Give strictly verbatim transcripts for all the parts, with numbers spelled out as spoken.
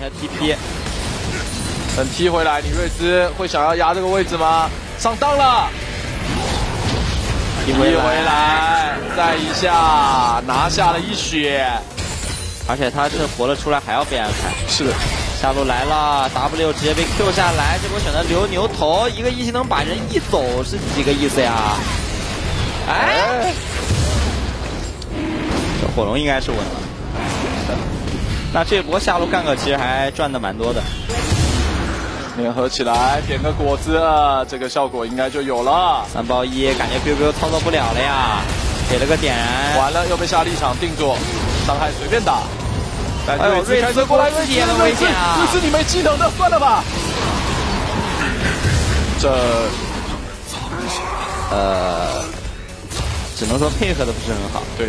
一下 T P。 等踢回来，李瑞兹会想要压这个位置吗？上当了。 踢回来，再一下拿下了一血， 而且他这活了出来还要被安排。 是的， 下路来了 ，W 直接被 Q 下来，这波选择留牛头，一个一技能把人一走是几个意思呀？哎，这火龙应该是稳了。那这波下路干个其实还赚的蛮多的。 联合起来点个果子，这个效果应该就有了。 三包一，感觉 biu biu 操作不了了呀，给了个点燃， 完了又被下立场定住，伤害随便打。但哎呦，瑞兹过来，瑞兹也很危险啊！ 瑞兹你没技能的，算了吧。这， 呃，只能说配合的不是很好。 对，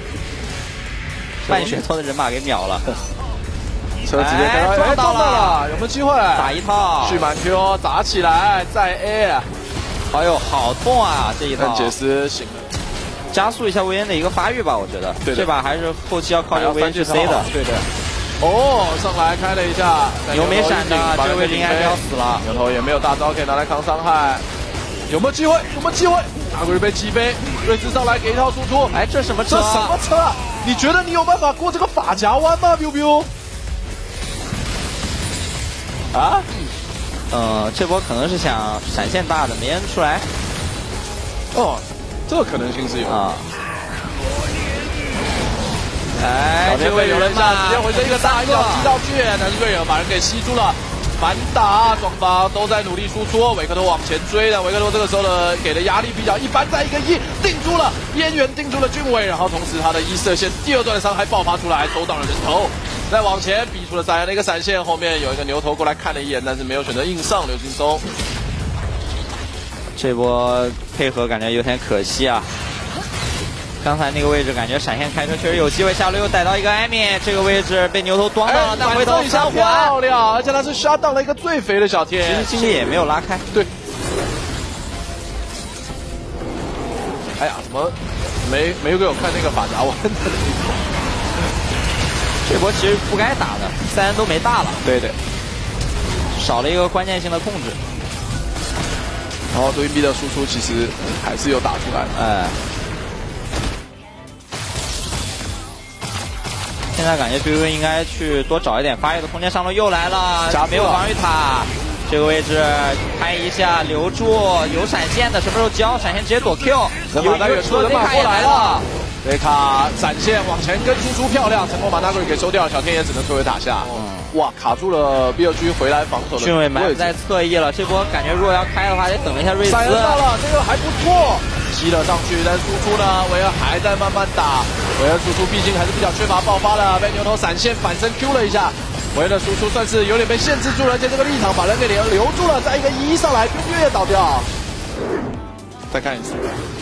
半血托的人马给秒了。 车直接跟他撞到了， 有没有机会？ 打一套， 续满 Q 砸起来，再 A。 哎呦，好痛啊！这一套。 杰斯醒了， 加速一下薇恩的一个发育吧，我觉得。 对这把还是后期要靠这个薇恩去 C 的。 对的。哦，上来开了一下， 牛没闪的，这个位置应该是要死了。 牛头也没有大招可以拿来扛伤害，有没有机会？有没有机会？大鬼被击飞，瑞兹上来给一套输出。 哎，这什么车？ 这什么车啊？你觉得你有办法过这个法夹弯吗 ？biu biu。 啊， 呃，这波可能是想闪现大的，没摁出来。 哦，这个可能性是有啊。哎，这位有人嘛， 直接回身一个大一脚踢上去，但是瑞尔把人给吸住了。反打，双方都在努力输出，维克托往前追的，维克托这个时候的给的压力比较一般，在一个一定住了边缘，定住了俊伟，然后同时他的一射线第二段的伤害爆发出来，收到了人头。 再往前逼出了三人的一个闪现，后面有一个牛头过来看了一眼，但是没有选择硬上刘劲松。 这波配合感觉有点可惜啊。刚才那个位置感觉闪现开车确实有机会，下路又逮到一个艾米，这个位置被牛头端到了，但回头一下漂亮，而且他是杀到了一个最肥的小天， 其实经济也没有拉开。 对。哎呀，怎么没没有给我看那个法夹弯的？ 这波其实不该打的，三人都没大了。 对对， 少了一个关键性的控制。 然后对面 B 的输出其实还是有打出来。 哎，现在感觉 B B 应该去多找一点发育的空间。上路又来了，没有防御塔，这个位置拍一下留住，有闪现的什么时候交？闪现直接躲 Q， 有一个车人马过来了。 雷卡闪现往前跟输出漂亮，成功把那个给收掉了，小天也只能退回塔下。嗯、哇，卡住了 B 二 G 回来防守的。 俊伟埋在侧翼了，这波感觉如果要开的话，得等一下瑞兹。 闪到了，这个还不错，吸了上去，但输出呢，维尔还在慢慢打。维尔输出毕竟还是比较缺乏爆发的，被牛头闪现反身 Q 了一下。维尔的输出算是有点被限制住了，而且这个立场把人给留留住了，再一个一上来，就越倒掉。再看一次。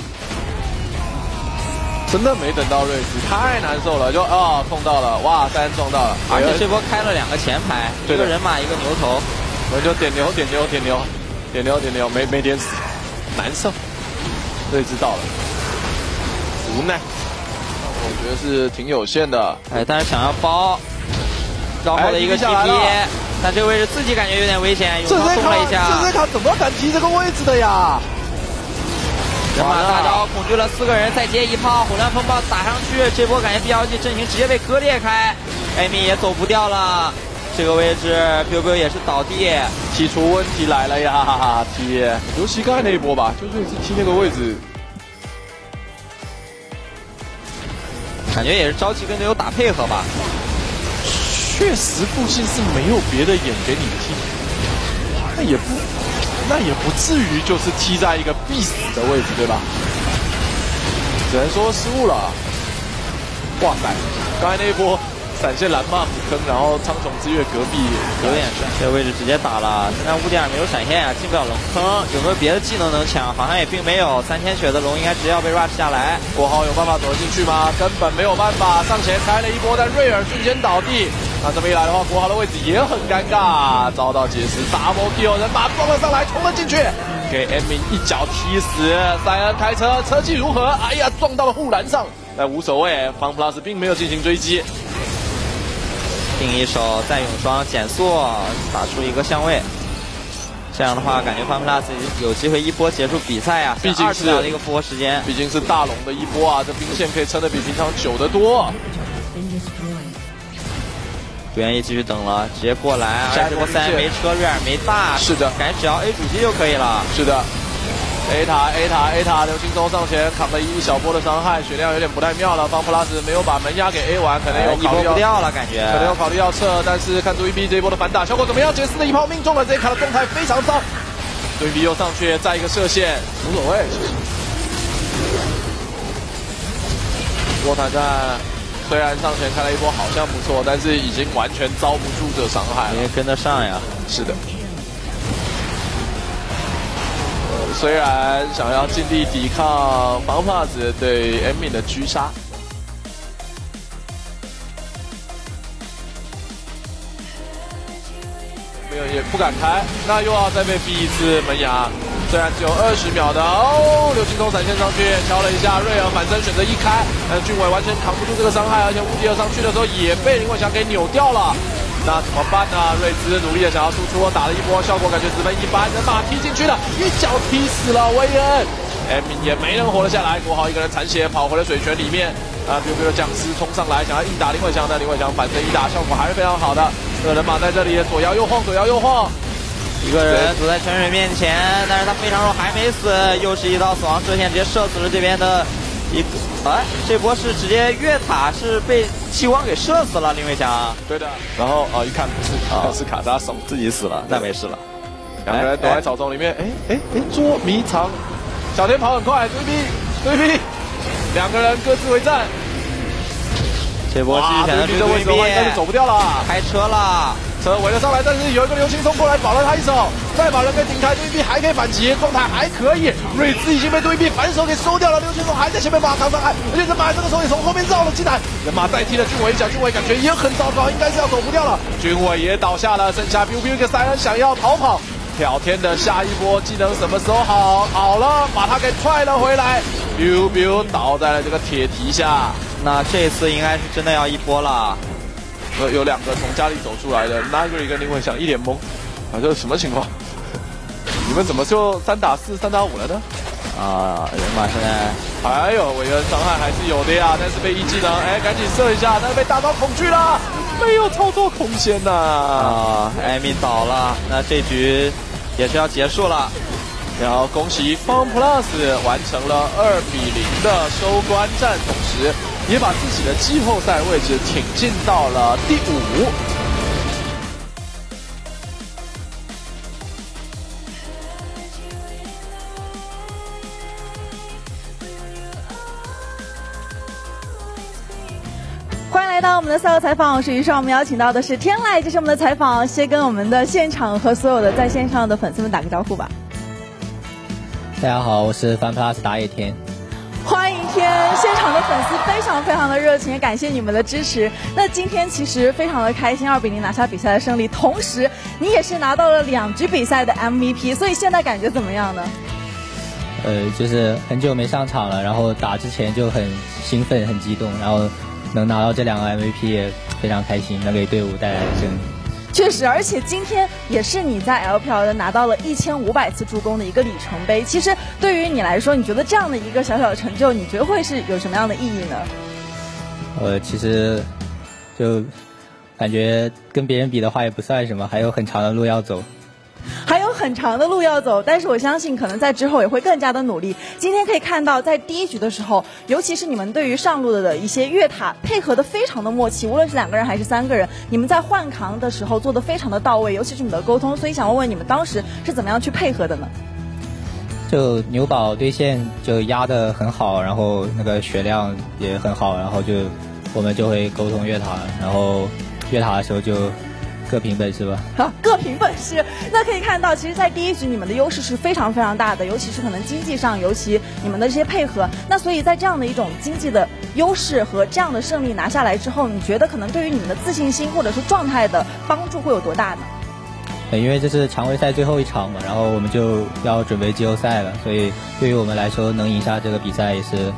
真的没等到瑞兹，太难受了，就啊、哦、碰到了，哇，三撞到了， 而且这波开了两个前排，一个人马一个牛头， 我就点牛点牛点牛点牛点牛，没没点死，难受。瑞兹到了，无奈，我觉得是挺有限的， 哎，但是想要包，绕后的一个 T P，、哎、但这个位置自己感觉有点危险，有伤动了一下， 这这卡怎么敢踢这个位置的呀？ 人马大招恐惧了四个人，再接一炮，混乱风暴打上去，这波感觉 B L G 阵型直接被割裂开，艾米也走不掉了。这个位置 biu biu 也是倒地， 踢出问题来了呀！踢留膝盖那一波吧，就瑞兹踢那个位置， 感觉也是着急跟队友打配合吧。 确实附近是没有别的眼给你踢，那也不。 那也不至于就是踢在一个必死的位置，对吧？只能说失误了。哇塞，刚才那一波闪现蓝骂补坑，然后苍穹之月隔壁有点帅，这个位置直接打了。现在乌迪尔没有闪现啊，进不了龙坑，有没有别的技能能抢？好像也并没有。三千血的龙应该直接要被 rush 下来。 国豪有办法走得进去吗？根本没有办法，上前开了一波，但瑞尔瞬间倒地。 那这么一来的话，国豪的位置也很尴尬，遭到杰斯 double kill， 人马撞了上来，冲了进去，给 M 明一脚踢死。塞恩开车，车技如何？哎呀，撞到了护栏上，但无所谓，方 plus 并没有进行追击。 挺进一手再永双减速，打出一个相位。这样的话，感觉 FunPlus 有机会一波结束比赛啊！ 毕竟是的一个复活时间， 毕竟是大龙的一波啊，这兵线可以撑得比平常久得多。 不愿意继续等了，直接过来。而这波三没车，瑞尔没大， 是的， 感觉只要 A 主机就可以了。 是的。A 塔 A 塔 A 塔，刘青松上前扛了一小波的伤害，血量有点不太妙了。FunPlus没有把门压给 A 完，可能有一波不掉了，感觉可能有考虑要撤，但是看杜一 B 这一波的反打效果怎么样？杰斯的一炮命中了，这一卡的状态非常糟。杜一 B 又上去，再一个射线，无所谓。波坦战虽然上前开了一波，好像不错，但是已经完全遭不住这伤害了， 因为跟得上呀。 是的。虽然想要尽力抵抗FunPlus对 Emi 的狙杀，没有也不敢开，那又要再被逼一次门牙。虽然只有二十秒的哦，刘青松闪现上去敲了一下，瑞尔反身选择一开，但是俊伟完全扛不住这个伤害，而且无敌尔上去的时候也被林伟翔给扭掉了。那怎么办呢？瑞兹努力的想要输出，打了一波，效果感觉十分一般，人马踢进去了，一脚踢死了威恩 ，Emi 也没能活了下来，国豪一个人残血跑回了水泉里面，啊，比如比如僵尸冲上来想要硬打林伟翔的，林伟翔反身一打，效果还是非常好的。这个人马在这里左摇右晃，左摇右晃， 一个人躲在泉水面前，但是他非常弱，还没死，又是一道死亡射线，直接射死了这边的一个。哎，这波是直接越塔，是被气光给射死了林伟翔。 对的，然后哦一看不是，哦是卡扎手自己死了，那没事了。 两个人躲在草丛里面，哎哎哎，捉迷藏。小天跑很快，对逼对逼，两个人各自为战。 这波继续选择这位置的话应该是走不掉了， 开车了。 车围了上来，但是有一个刘青松过来保了他一手，再把人给顶开，对臂还可以反击，状态还可以。瑞兹已经被对臂反手给收掉了，刘青松还在前面把他伤害，而且人马这个时候也从后面绕了进来，人马代替了俊伟一脚，俊伟感觉也很糟糕，应该是要走不掉了。俊伟也倒下了，剩下 biu biu 一个三人想要逃跑，挑天的下一波技能什么时候好？好了，把他给踹了回来 ，biu biu 倒在了这个铁蹄下。 那这次应该是真的要一波了。 有有两个从家里走出来的 Nagri 跟林伟翔一脸懵，啊，这是什么情况？你们怎么就三打四、三打五了呢？ 啊，人马现在还有韦恩伤害还是有的呀，但是被一技能，哎，赶紧射一下，但是被大招恐惧了，没有操作空间呐。 啊，艾米倒了，那这局也是要结束了。 然后恭喜 FunPlus 完成了二比零的收官战，同时也把自己的季后赛位置挺进到了第五。 欢迎来到我们的赛后采访，实际上我们邀请到的是天籁，这是我们的采访，先跟我们的现场和所有的在线上的粉丝们打个招呼吧。 大家好，我是 FunPlus 打野天。 欢迎天，现场的粉丝非常非常的热情，也感谢你们的支持。那今天其实非常的开心，二比零拿下比赛的胜利，同时你也是拿到了两局比赛的 M V P， 所以现在感觉怎么样呢？ 呃，就是很久没上场了，然后打之前就很兴奋、很激动，然后能拿到这两个 M V P 也非常开心，能给队伍带来胜利。 确实，而且今天也是你在 L P L 的拿到了一千五百次助攻的一个里程碑。其实对于你来说，你觉得这样的一个小小的成就，你觉得会是有什么样的意义呢？ 呃，其实就感觉跟别人比的话也不算什么，还有很长的路要走。 还有很长的路要走，但是我相信可能在之后也会更加的努力。今天可以看到，在第一局的时候，尤其是你们对于上路的一些越塔配合的非常的默契，无论是两个人还是三个人，你们在换扛的时候做的非常的到位，尤其是你们的沟通。所以想问问你们当时是怎么样去配合的呢？ 就牛宝对线就压得很好，然后那个血量也很好，然后就我们就会沟通越塔，然后越塔的时候就各凭本事吧。 好，各凭本事。那可以看到，其实，在第一局你们的优势是非常非常大的，尤其是可能经济上，尤其你们的这些配合。那所以在这样的一种经济的优势和这样的胜利拿下来之后，你觉得可能对于你们的自信心或者是状态的帮助会有多大呢？ 因为这是常规赛最后一场嘛，然后我们就要准备季后赛了，所以对于我们来说，能赢下这个比赛也是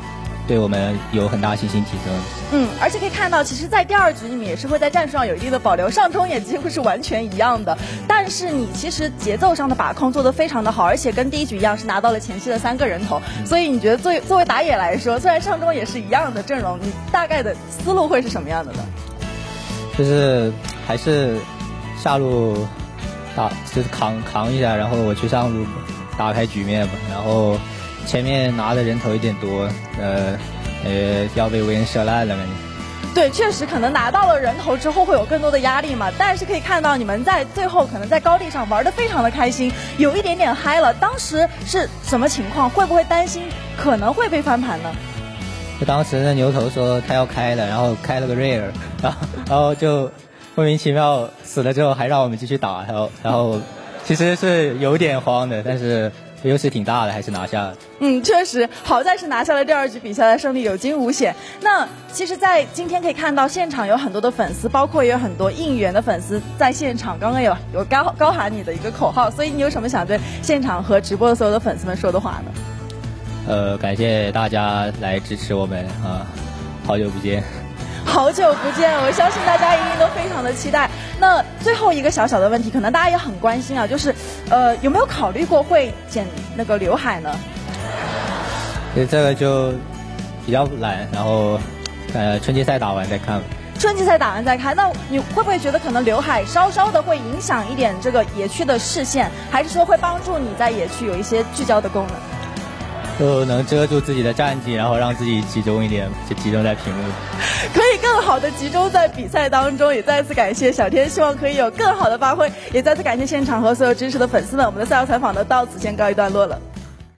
对我们有很大信心提升。 嗯，而且可以看到，其实，在第二局你们也是会在战术上有一定的保留，上冲也几乎是完全一样的。但是你其实节奏上的把控做得非常的好，而且跟第一局一样是拿到了前期的三个人头。嗯、所以你觉得作为作为打野来说，虽然上中也是一样的阵容，你大概的思路会是什么样的呢？ 就是还是下路打，就是扛扛一下，然后我去上路打开局面吧。然后前面拿的人头有点多，呃呃，要被维恩射烂了感觉。 对，确实可能拿到了人头之后会有更多的压力嘛，但是可以看到你们在最后可能在高地上玩得非常的开心，有一点点嗨了。当时是什么情况？会不会担心可能会被翻盘呢？ 就当时那牛头说他要开了，然后开了个瑞尔，然后然后就莫名其妙死了之后还让我们继续打，然后然后其实是有点慌的，但是优势挺大的，还是拿下了。 嗯，确实，好在是拿下了第二局比赛的胜利，有惊无险。那其实，在今天可以看到现场有很多的粉丝，包括也有很多应援的粉丝在现场，刚刚有有高高喊你的一个口号，所以你有什么想对现场和直播的所有的粉丝们说的话呢？ 呃，感谢大家来支持我们啊，好久不见。 好久不见，我相信大家一定都非常的期待。那最后一个小小的问题，可能大家也很关心啊，就是，呃，有没有考虑过会剪那个刘海呢？ 对，这个就比较懒，然后，呃，春季赛打完再看吧。 春季赛打完再看，那你会不会觉得可能刘海稍稍的会影响一点这个野区的视线，还是说会帮助你在野区有一些聚焦的功能？ 就能遮住自己的战绩，然后让自己集中一点，就集中在屏幕， 可以更好的集中在比赛当中。也再次感谢小天，希望可以有更好的发挥。也再次感谢现场和所有支持的粉丝们。我们的赛后采访呢到此先告一段落了。